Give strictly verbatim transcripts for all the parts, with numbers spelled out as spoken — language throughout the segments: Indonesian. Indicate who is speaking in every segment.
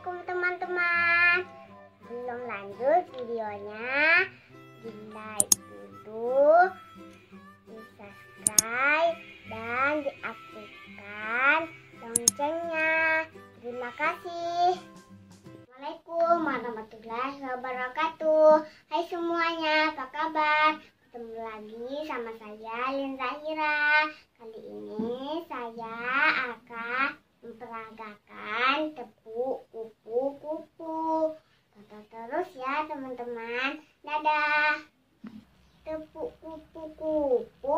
Speaker 1: Assalamualaikum teman-teman. Belum lanjut videonya, di like dulu, di subscribe dan diaktifkan loncengnya. Terima kasih. Assalamualaikum warahmatullahi wabarakatuh. Hai semuanya, apa kabar? Ketemu lagi sama saya Lin Zahira. Kali ini saya akan memperagakan tepuk kupu-kupu. Tonton terus ya teman-teman. Dadah. Tepuk kupu-kupu,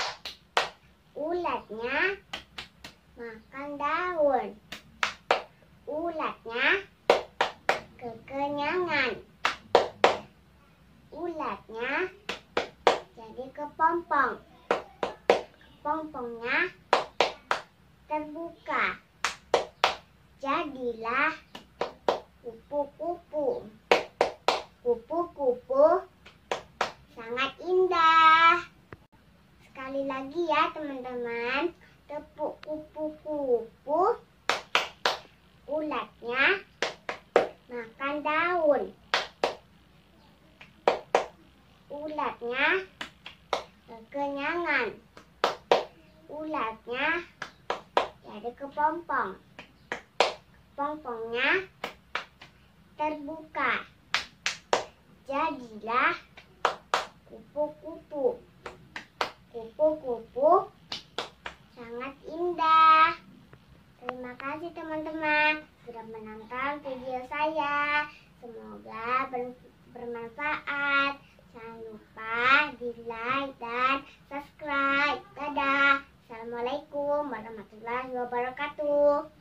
Speaker 1: ulatnya makan daun. Ulatnya kekenyangan. Ulatnya jadi kepompong. Kepompongnya terbuka. Jadilah kupu-kupu. Kupu-kupu sangat indah. Sekali lagi ya teman-teman. Tepuk kupu-kupu, ulatnya makan daun. Ulatnya kekenyangan. Ulatnya jadi kepompong. Kepompongnya terbuka. Jadilah kupu-kupu. Kupu-kupu sangat indah. Terima kasih teman-teman sudah menonton video saya. Semoga ber bermanfaat. Jangan lupa di like dan subscribe. Dadah. Assalamualaikum warahmatullahi wabarakatuh.